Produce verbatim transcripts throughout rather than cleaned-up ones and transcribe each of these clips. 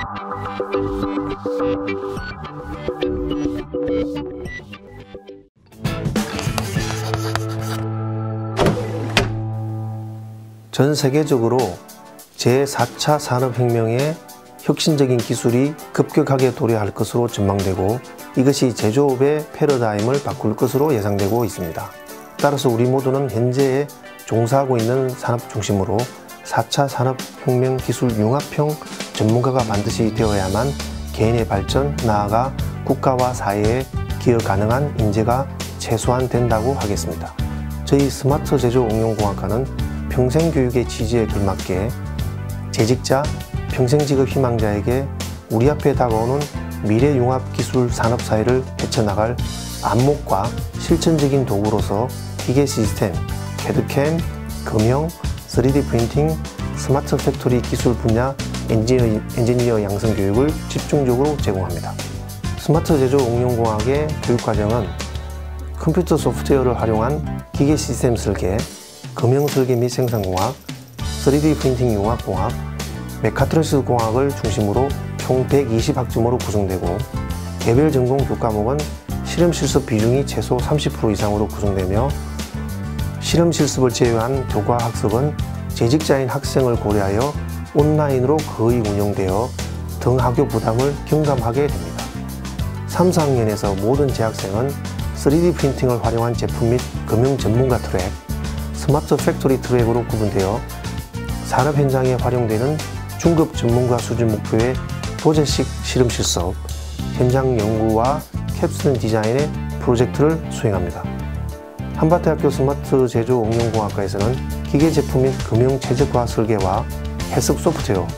전 세계적으로 제사 차 산업혁명의 혁신적인 기술이 급격하게 도래할 것으로 전망되고 이것이 제조업의 패러다임을 바꿀 것으로 예상되고 있습니다. 따라서 우리 모두는 현재에 종사하고 있는 산업 중심으로 사 차 산업혁명 기술 융합형 전문가가 반드시 되어야만 개인의 발전, 나아가 국가와 사회에 기여 가능한 인재가 최소한 된다고 하겠습니다. 저희 스마트 제조 응용공학과는 평생교육의 취지에 걸맞게 재직자, 평생직업 희망자에게 우리 앞에 다가오는 미래융합기술 산업사회를 헤쳐나갈 안목과 실천적인 도구로서 기계 시스템, 캐드캠, 금형, 쓰리디 프린팅, 스마트 팩토리 기술 분야 엔지니어, 엔지니어 양성 교육을 집중적으로 제공합니다. 스마트 제조 응용공학의 교육과정은 컴퓨터 소프트웨어를 활용한 기계 시스템 설계, 금형 설계 및 생산공학, 쓰리디 프린팅 융합공학, 메카트로니스 공학을 중심으로 총 백이십 학점으로 구성되고 개별 전공 교과목은 실험 실습 비중이 최소 삼십 퍼센트 이상으로 구성되며 실험 실습을 제외한 교과 학습은 재직자인 학생을 고려하여 온라인으로 거의 운영되어 등하교 부담을 경감하게 됩니다. 삼, 사 학년에서 모든 재학생은 쓰리디 프린팅을 활용한 제품 및 금형 전문가 트랙, 스마트 팩토리 트랙으로 구분되어 산업 현장에 활용되는 중급 전문가 수준 목표의 도제식 실험 실습, 현장 연구와 캡슐 디자인의 프로젝트를 수행합니다. 한밭대학교 스마트 제조 응용공학과에서는 기계 제품 및 금형 최적화 설계와 해석 소프트웨어,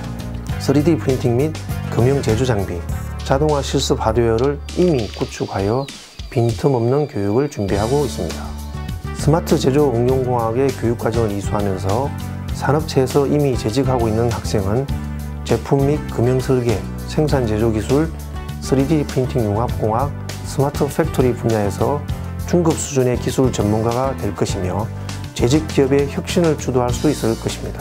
쓰리디 프린팅 및 금형 제조 장비, 자동화 실습 하드웨어를 이미 구축하여 빈틈없는 교육을 준비하고 있습니다. 스마트 제조 응용공학의 교육과정을 이수하면서 산업체에서 이미 재직하고 있는 학생은 제품 및 금형 설계, 생산 제조 기술, 쓰리디 프린팅 융합공학, 스마트 팩토리 분야에서 중급 수준의 기술 전문가가 될 것이며 재직 기업의 혁신을 주도할 수 있을 것입니다.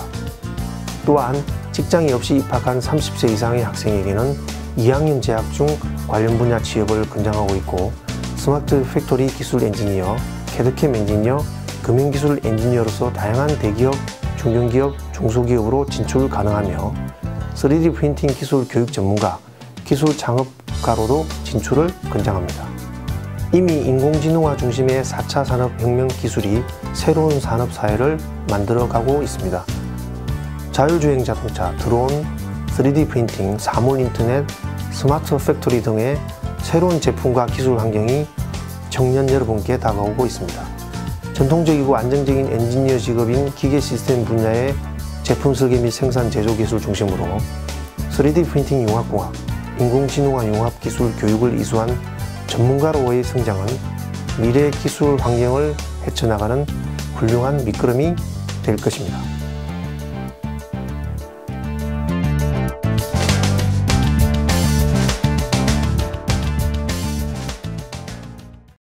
또한 직장이 없이 입학한 삼십 세 이상의 학생에게는 이 학년 재학 중 관련 분야 취업을 권장하고 있고 스마트 팩토리 기술 엔지니어, 캐드캠 엔지니어, 금형기술 엔지니어로서 다양한 대기업, 중견기업, 중소기업으로 진출 가능하며 쓰리디 프린팅 기술 교육 전문가, 기술 창업가로도 진출을 권장합니다. 이미 인공지능화 중심의 사 차 산업혁명 기술이 새로운 산업사회를 만들어가고 있습니다. 자율주행 자동차, 드론, 쓰리디 프린팅, 사물 인터넷, 스마트 팩토리 등의 새로운 제품과 기술 환경이 청년 여러분께 다가오고 있습니다. 전통적이고 안정적인 엔지니어 직업인 기계 시스템 분야의 제품 설계 및 생산 제조 기술 중심으로 쓰리디 프린팅 융합공학, 인공지능화 융합 기술 교육을 이수한 전문가로의 성장은 미래 기술 환경을 헤쳐나가는 훌륭한 밑거름이 될 것입니다.